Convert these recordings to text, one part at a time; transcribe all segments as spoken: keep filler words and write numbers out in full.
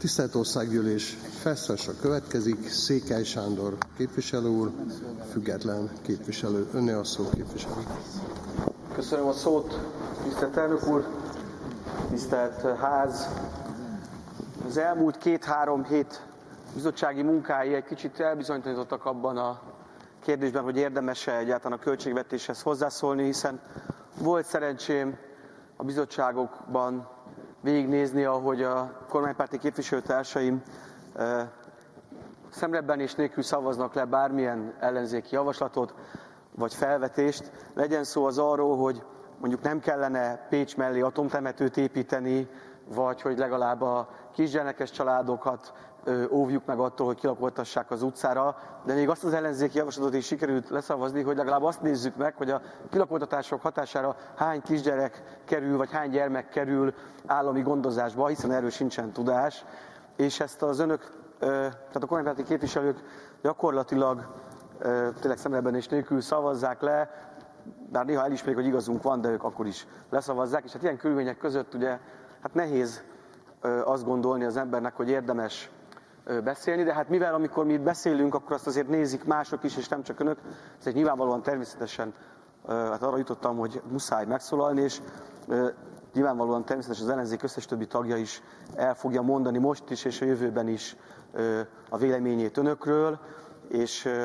Tisztelt Országgyűlés, felszólalása következik. Székely Sándor képviselő úr, független képviselő. Önné a szó, képviselő. Köszönöm a szót, tisztelt elnök úr, tisztelt ház. Az elmúlt két-három hét bizottsági munkái egy kicsit elbizonytalanítottak abban a kérdésben, hogy érdemes-e egyáltalán a költségvetéshez hozzászólni, hiszen volt szerencsém a bizottságokban végignézni, ahogy a kormánypárti képviselőtársaim e, szemrebbenés nélkül szavaznak le bármilyen ellenzéki javaslatot vagy felvetést. Legyen szó az arról, hogy mondjuk nem kellene Pécs mellé atomtemetőt építeni, vagy hogy legalább a kisgyermekes családokat ö, óvjuk meg attól, hogy kilakoltassák az utcára, de még azt az ellenzéki javaslatot is sikerült leszavazni, hogy legalább azt nézzük meg, hogy a kilakoltatások hatására hány kisgyerek kerül, vagy hány gyermek kerül állami gondozásba, hiszen erről sincsen tudás, és ezt az önök, ö, tehát a kormánypárti képviselők gyakorlatilag ö, tényleg szemrebbenés nélkül szavazzák le, bár néha elismerik, hogy igazunk van, de ők akkor is leszavazzák, és hát ilyen körülmények között ugye hát nehéz ö, azt gondolni az embernek, hogy érdemes ö, beszélni, de hát mivel amikor mi itt beszélünk, akkor azt azért nézik mások is, és nem csak önök, ezért nyilvánvalóan természetesen ö, hát arra jutottam, hogy muszáj megszólalni, és ö, nyilvánvalóan természetesen az ellenzék összes többi tagja is el fogja mondani most is, és a jövőben is ö, a véleményét önökről, és ö,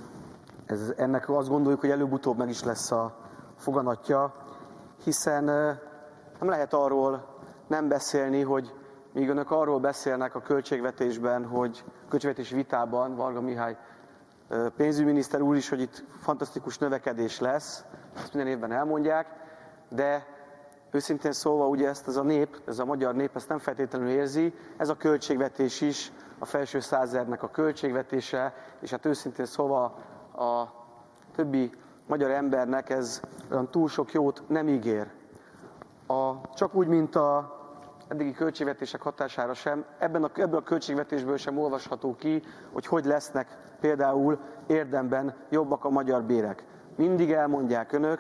ez, ennek azt gondoljuk, hogy előbb-utóbb meg is lesz a foganatja, hiszen ö, nem lehet arról nem beszélni, hogy míg önök arról beszélnek a költségvetésben, hogy a költségvetési vitában, Varga Mihály pénzügyminiszter úr is, hogy itt fantasztikus növekedés lesz, ezt minden évben elmondják, de őszintén szólva ugye ezt ez a nép, ez a magyar nép ezt nem feltétlenül érzi, ez a költségvetés is, a felső százezernek a költségvetése, és hát őszintén szólva a többi magyar embernek ez olyan túl sok jót nem ígér. A, csak úgy, mint a eddigi költségvetések hatására sem, ebben a, ebből a költségvetésből sem olvasható ki, hogy hogy lesznek például érdemben jobbak a magyar bérek. Mindig elmondják önök,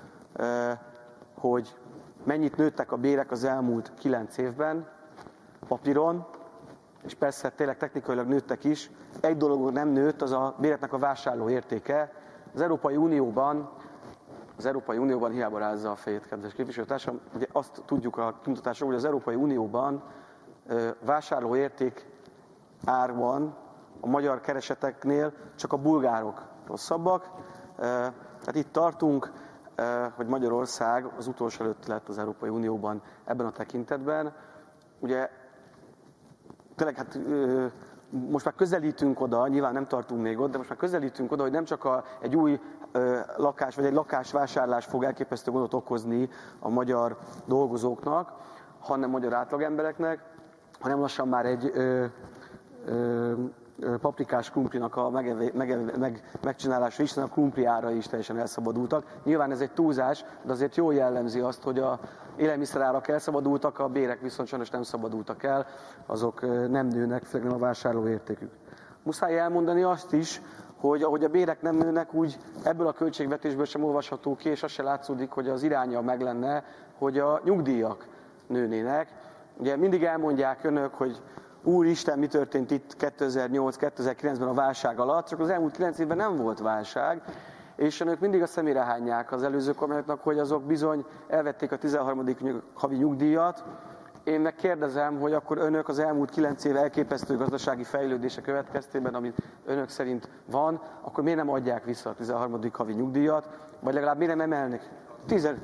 hogy mennyit nőttek a bérek az elmúlt kilenc évben papíron, és persze tényleg technikailag nőttek is. Egy dolog nem nőtt, az a béreknek a vásárló értéke. Az Európai Unióban Az Európai Unióban hiába rázza a fejét, kedves képviselőtársam, ugye azt tudjuk a kimutatásról, hogy az Európai Unióban vásárlóérték árban a magyar kereseteknél csak a bulgárok rosszabbak. Tehát itt tartunk, hogy Magyarország az utolsó előtt lett az Európai Unióban ebben a tekintetben. Ugye tényleg hát most már közelítünk oda, nyilván nem tartunk még ott, de most már közelítünk oda, hogy nem csak a, egy új ö, lakás, vagy egy lakásvásárlás fog elképesztő gondot okozni a magyar dolgozóknak, hanem magyar átlagembereknek, hanem lassan már egy ö, ö, paprikás krumplinak a megeve, megeve, meg, megcsinálása is, a krumpli árai is teljesen elszabadultak. Nyilván ez egy túlzás, de azért jól jellemzi azt, hogy a élelmiszerárak elszabadultak, a bérek viszont sajnos nem szabadultak el, azok nem nőnek, főleg a vásárlóértékük. Muszáj elmondani azt is, hogy ahogy a bérek nem nőnek, úgy ebből a költségvetésből sem olvasható ki, és az se látszódik, hogy az iránya meg lenne, hogy a nyugdíjak nőnének. Ugye mindig elmondják önök, hogy Úristen, mi történt itt kétezer-nyolc kétezer-kilencben a válság alatt, csak az elmúlt kilenc évben nem volt válság, és önök mindig a szemére hányják az előző kormányoknak, hogy azok bizony elvették a tizenharmadik havi nyugdíjat. Én meg kérdezem, hogy akkor önök az elmúlt kilenc év elképesztő gazdasági fejlődése következtében, amit önök szerint van, akkor miért nem adják vissza a tizenharmadik havi nyugdíjat, vagy legalább miért nem emelnek? Tizen...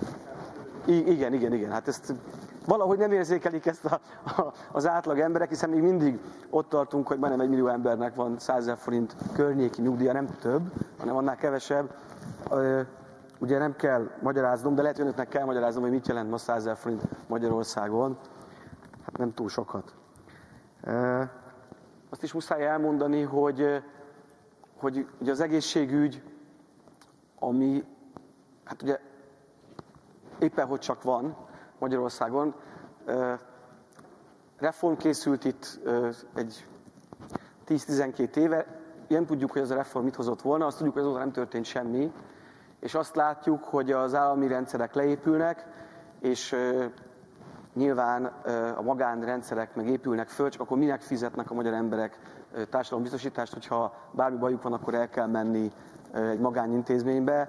I- igen, igen, igen, hát ezt... Valahogy nem érzékelik ezt a, a, az átlag emberek, hiszen még mindig ott tartunk, hogy majdnem egy millió embernek van százezer forint környéki nyugdíja, nem több, hanem annál kevesebb. Ö, ugye nem kell magyaráznom, de lehet, hogy önöknek kell magyaráznom, hogy mit jelent ma százezer forint Magyarországon. Hát nem túl sokat. Ö, azt is muszáj elmondani, hogy, hogy ugye az egészségügy, ami hát ugye éppen hogy csak van Magyarországon. Reform készült itt egy tíz-tizenkét éve. Nem tudjuk, hogy ez a reform mit hozott volna, azt tudjuk, hogy azóta nem történt semmi. És azt látjuk, hogy az állami rendszerek leépülnek, és nyilván a magánrendszerek meg épülnek föl, csak akkor minek fizetnek a magyar emberek társadalombiztosítást, hogyha bármi bajuk van, akkor el kell menni egy magánintézménybe.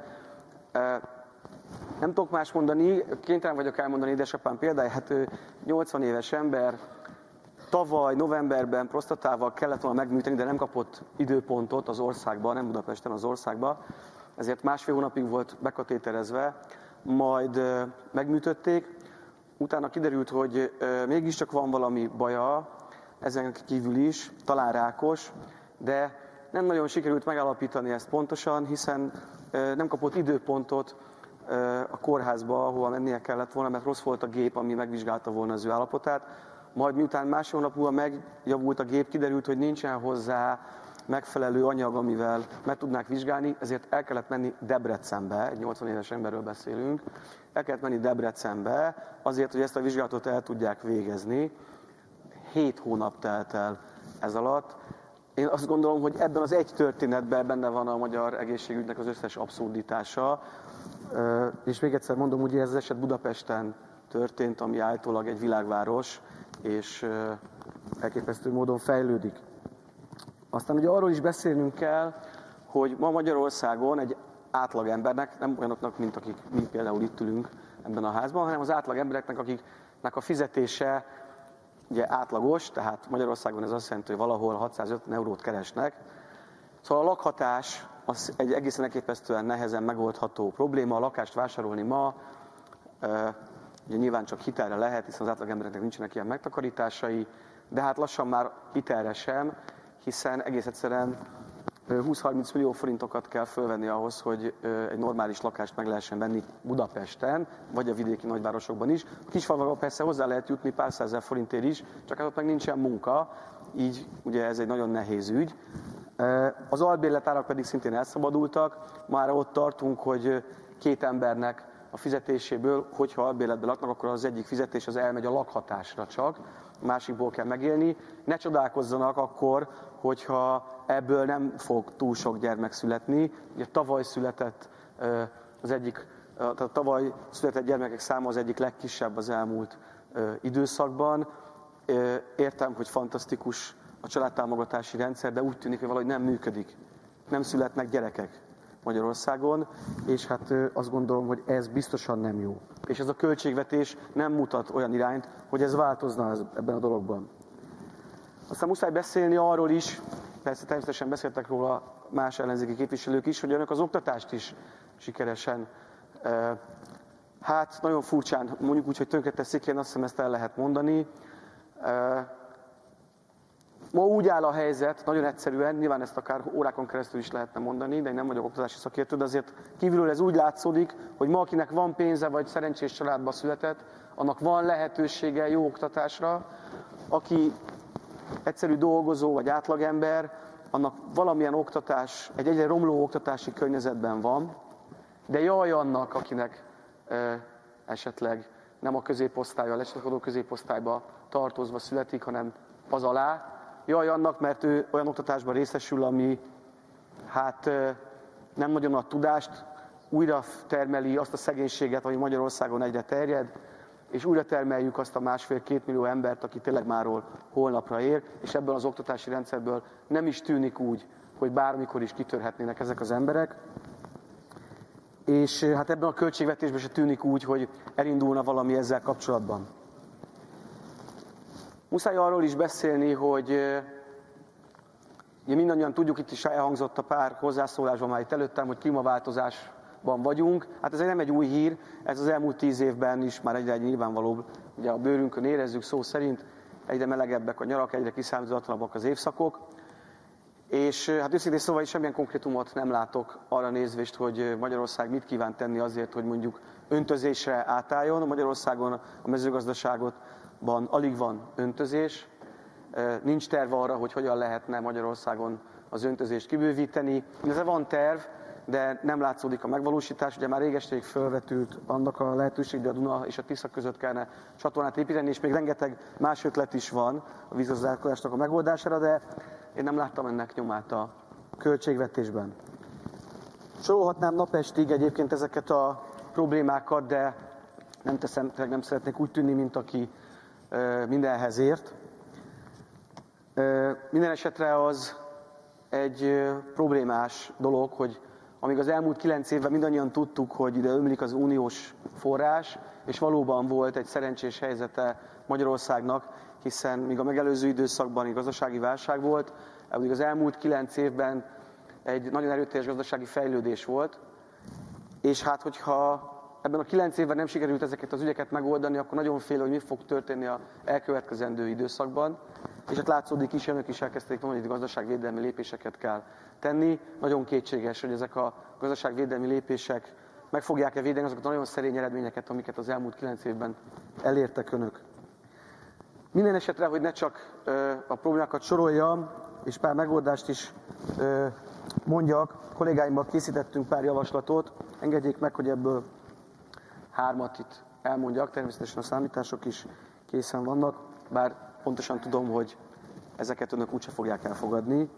Nem tudok más mondani, kénytelen vagyok elmondani édesapám példáját, nyolcvan éves ember, tavaly novemberben prostatával kellett volna megműteni, de nem kapott időpontot az országban, nem Budapesten, az országban, ezért másfél hónapig volt bekatéterezve, majd megműtötték, utána kiderült, hogy mégiscsak van valami baja, ezen kívül is, talán rákos, de nem nagyon sikerült megállapítani ezt pontosan, hiszen nem kapott időpontot a kórházba, ahova mennie kellett volna, mert rossz volt a gép, ami megvizsgálta volna az ő állapotát. Majd miután másfél hónap múlva megjavult a gép, kiderült, hogy nincsen hozzá megfelelő anyag, amivel meg tudnák vizsgálni, ezért el kellett menni Debrecenbe, egy nyolcvan éves emberről beszélünk, el kellett menni Debrecenbe azért, hogy ezt a vizsgálatot el tudják végezni. Hét hónap telt el ez alatt. Én azt gondolom, hogy ebben az egy történetben benne van a magyar egészségügynek az összes abszurditása. És még egyszer mondom, ugye ez az eset Budapesten történt, ami állítólag egy világváros, és elképesztő módon fejlődik. Aztán ugye arról is beszélnünk kell, hogy ma Magyarországon egy átlagembernek, nem olyanoknak, mint akik mi például itt ülünk ebben a házban, hanem az átlagembereknek, akiknek a fizetése ugye átlagos, tehát Magyarországon ez azt jelenti, hogy valahol hatszázötven eurót keresnek. Szóval a lakhatás az egy egészen elképesztően nehezen megoldható probléma. A lakást vásárolni ma, ugye nyilván csak hitelre lehet, hiszen az átlagembereknek nincsenek ilyen megtakarításai, de hát lassan már hitelre sem, hiszen egész egyszerűen húsz-harminc millió forintokat kell fölvenni ahhoz, hogy egy normális lakást meg lehessen venni Budapesten, vagy a vidéki nagyvárosokban is. A kisfalvakban persze hozzá lehet jutni pár százezer forintért is, csak hát ott meg nincsen munka, így ugye ez egy nagyon nehéz ügy. Az albérletárak pedig szintén elszabadultak, már ott tartunk, hogy két embernek a fizetéséből, hogyha albérletben laknak, akkor az egyik fizetés az elmegy a lakhatásra csak, a másikból kell megélni. Ne csodálkozzanak akkor, hogyha ebből nem fog túl sok gyermek születni. Ugye tavaly született az egyik, tehát tavaly született gyermekek száma az egyik legkisebb az elmúlt időszakban. Értem, hogy fantasztikus a családtámogatási rendszer, de úgy tűnik, hogy valahogy nem működik. Nem születnek gyerekek Magyarországon, és hát azt gondolom, hogy ez biztosan nem jó. És ez a költségvetés nem mutat olyan irányt, hogy ez változna ebben a dologban. Aztán muszáj beszélni arról is, persze természetesen beszéltek róla más ellenzéki képviselők is, hogy önök az oktatást is sikeresen, hát nagyon furcsán, mondjuk úgy, hogy tönkreteszik, én azt hiszem, ezt el lehet mondani. Ma úgy áll a helyzet, nagyon egyszerűen, nyilván ezt akár órákon keresztül is lehetne mondani, de én nem vagyok oktatási szakértő, de azért kívülről ez úgy látszódik, hogy ma akinek van pénze, vagy szerencsés családba született, annak van lehetősége jó oktatásra. Aki egyszerű dolgozó, vagy átlagember, annak valamilyen oktatás, egy egyre romló oktatási környezetben van, de jaj annak, akinek e, esetleg nem a középosztály, a lecsatlakozó középosztályba tartozva születik, hanem az alá. Jaj annak, mert ő olyan oktatásban részesül, ami hát nem nagyon ad tudást, újra termeli azt a szegénységet, ami Magyarországon egyre terjed, és újra termeljük azt a másfél-két millió embert, aki tényleg máról holnapra ér, és ebből az oktatási rendszerből nem is tűnik úgy, hogy bármikor is kitörhetnének ezek az emberek. És hát ebben a költségvetésben se tűnik úgy, hogy elindulna valami ezzel kapcsolatban. Muszáj arról is beszélni, hogy ugye mindannyian tudjuk, itt is elhangzott a pár hozzászólásban már itt előttem, hogy klímaváltozásban vagyunk. Hát ez nem egy új hír, ez az elmúlt tíz évben is már egyre nyilvánvalóbb. Ugye a bőrünkön érezzük szó szerint, egyre melegebbek a nyarak, egyre kiszámíthatatlanabbak az évszakok. És hát őszintén szóval is semmilyen konkrétumot nem látok arra nézvést, hogy Magyarország mit kíván tenni azért, hogy mondjuk öntözésre átálljon. Magyarországon a mezőgazdaságban alig van öntözés. Nincs terv arra, hogy hogyan lehetne Magyarországon az öntözést kibővíteni. Ez van terv, de nem látszódik a megvalósítás. Ugye már réges-rég felvetült annak a lehetőség, hogy a Duna és a Tisza között kellene csatornát építeni, és még rengeteg más ötlet is van a vízgazdálkodásnak a megoldására, de én nem láttam ennek nyomát a költségvetésben. Sorolhatnám napestig egyébként ezeket a problémákat, de nem teszem, nem szeretnék úgy tűnni, mint aki mindenhez ért. Minden esetre az egy problémás dolog, hogy amíg az elmúlt kilenc évben mindannyian tudtuk, hogy ide ömlik az uniós forrás, és valóban volt egy szerencsés helyzete Magyarországnak, hiszen míg a megelőző időszakban egy gazdasági válság volt, addig az elmúlt kilenc évben egy nagyon erőteljes gazdasági fejlődés volt, és hát hogyha ebben a kilenc évben nem sikerült ezeket az ügyeket megoldani, akkor nagyon fél, hogy mi fog történni az elkövetkezendő időszakban. És hát látszódik is, önök is elkezdték mondani, hogy gazdaságvédelmi lépéseket kell tenni. Nagyon kétséges, hogy ezek a gazdaságvédelmi lépések meg fogják-e védeni azokat a nagyon szerény eredményeket, amiket az elmúlt kilenc évben elértek önök. Minden esetre, hogy ne csak ö, a problémákat soroljam, és pár megoldást is ö, mondjak, kollégáimmal készítettünk pár javaslatot, engedjék meg, hogy ebből hármat itt elmondjak, természetesen a számítások is készen vannak, bár pontosan tudom, hogy ezeket önök úgyse fogják elfogadni.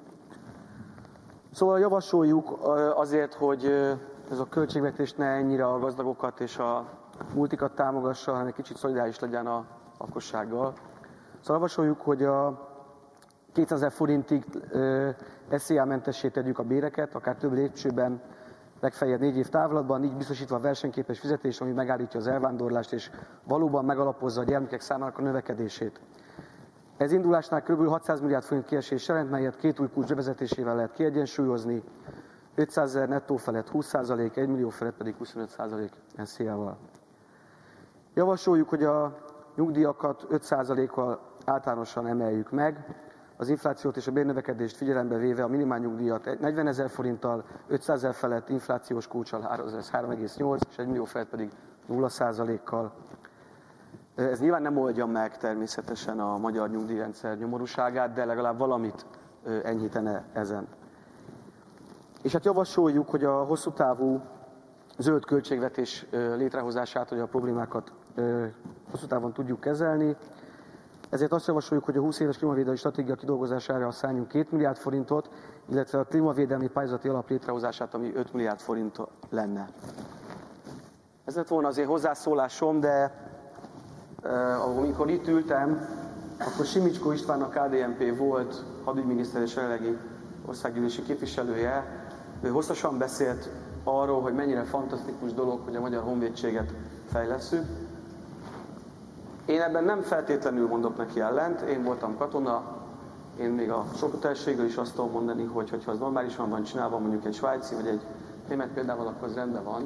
Szóval javasoljuk azért, hogy ez a költségvetés ne ennyire a gazdagokat és a multikat támogassa, hanem egy kicsit szolidáris legyen a lakossággal. Szóval javasoljuk, hogy a kétezer forintig es zé á-mentessé tegyük a béreket, akár több lépcsőben, legfeljebb négy év távlatban, így biztosítva a versenyképes fizetés, ami megállítja az elvándorlást, és valóban megalapozza a gyermekek számának a növekedését. Ez indulásnál kb. hatszáz milliárd forint kiesés jelent, melyet két új kulcs bevezetésével lehet kiegyensúlyozni, ötszázezer nettó felett húsz százalék, egy millió felett pedig huszonöt százalék es zé á-val. Javasoljuk, hogy a nyugdíjakat öt százalékkal általánosan emeljük meg, az inflációt és a bérnövekedést figyelembe véve a minimálnyugdíjat negyvenezer forinttal, ötszázezer felett inflációs kulccsal három egész nyolc és egy millió felett pedig nulla százalékkal. Ez nyilván nem oldja meg természetesen a magyar nyugdíjrendszer nyomorúságát, de legalább valamit enyhítene ezen. És hát javasoljuk, hogy a hosszú távú zöld költségvetés létrehozását, hogy a problémákat hosszú távon tudjuk kezelni. Ezért azt javasoljuk, hogy a húsz éves klímavédelmi stratégia kidolgozására szálljunk két milliárd forintot, illetve a klímavédelmi pályázati alap létrehozását, ami öt milliárd forint lenne. Ez lett volna azért hozzászólásom, de eh, amikor itt ültem, akkor Simicskó István, a ká dé en pé volt hadügyminiszter és jelenlegi országgyűlési képviselője. Ő hosszasan beszélt arról, hogy mennyire fantasztikus dolog, hogy a magyar honvédséget fejlesszük. Én ebben nem feltétlenül mondok neki ellent, én voltam katona, én még a sokoteljességről is azt tudom mondani, hogy ha az normálisan van csinálva, mondjuk egy svájci vagy egy német példával, akkor az rendben van.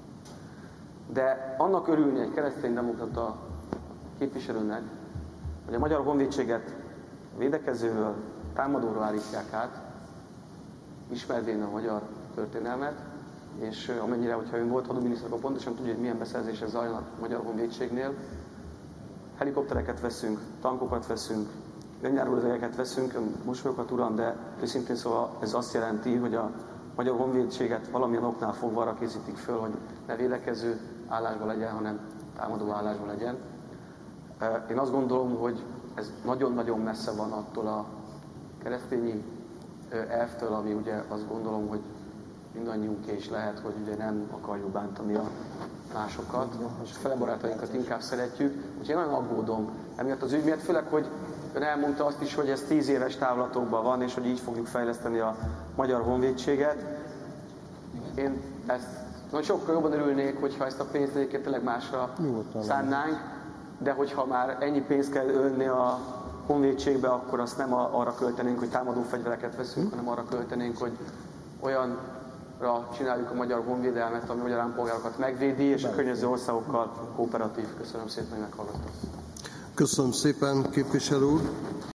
De annak örülni egy kereszténydemokrata képviselőnek, hogy a magyar honvédséget védekezőről, támadóról állítják át, ismervén a magyar történelmet, és amennyire, hogyha ön volt hadügyminiszter, akkor pontosan tudja, hogy milyen beszerzések zajlanak a magyar honvédségnél. Helikoptereket veszünk, tankokat veszünk, önjáróvezéreket veszünk, mosolyokat uram, de őszintén szóval ez azt jelenti, hogy a magyar honvédséget valamilyen oknál fogva arra készítik föl, hogy ne védekező állásban legyen, hanem támadó állásban legyen. Én azt gondolom, hogy ez nagyon-nagyon messze van attól a keresztényi elvtől, ami ugye azt gondolom, hogy mindannyiunké is lehet, hogy ugye nem akarjuk bántani a másokat, és a fele barátainkat inkább szeretjük. Úgyhogy én nagyon aggódom emiatt az ügy miatt, főleg, hogy ön elmondta azt is, hogy ez tíz éves távlatokban van, és hogy így fogjuk fejleszteni a magyar honvédséget. Én ezt nagyon sokkal jobban örülnék, hogyha ezt a pénzt egyébként tényleg másra szánnánk, de hogyha már ennyi pénzt kell ölni a honvédségbe, akkor azt nem arra költenénk, hogy támadó fegyvereket veszünk, hanem arra költenénk, hogy olyanra csináljuk a magyar honvédelmet, ami a magyar állampolgárokat megvédi, és a környező országokkal kooperatív. Köszönöm szépen, hogy meghallgattak. Köszönöm szépen, képviselő úr.